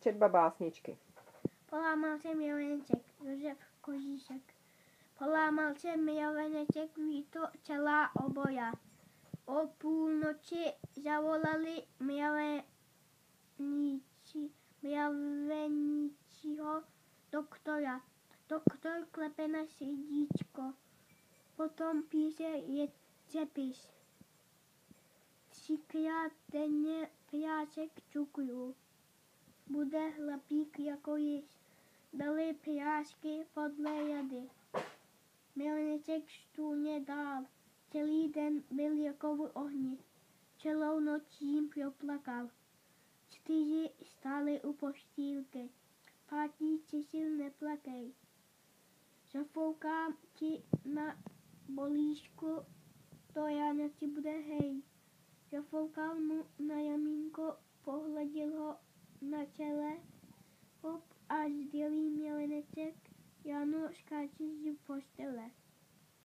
Četba básničky. Polámal se mileneček, Josef Kožíšek. Polámal se mileneček, ví to celá oboja. O půlnoči zavolali mileníčího doktora. Doktor klepe na srdíčko, potom píše přepis. 3krát denně prášek cukru. Bude chlapík jako již. Dali prášky podle rady. Mileneček stůně dál. Celý den byl jako v ohni. Celou noc jim proplakal. 4 stáli u postýlky. 5. Cecil, neplakej. Zafoukám ti na bolíšku, to ráno ti bude hej. Zafoukal mu na ramínko, pohladil ho na čele, hop a zdělý mileneček, ráno skáče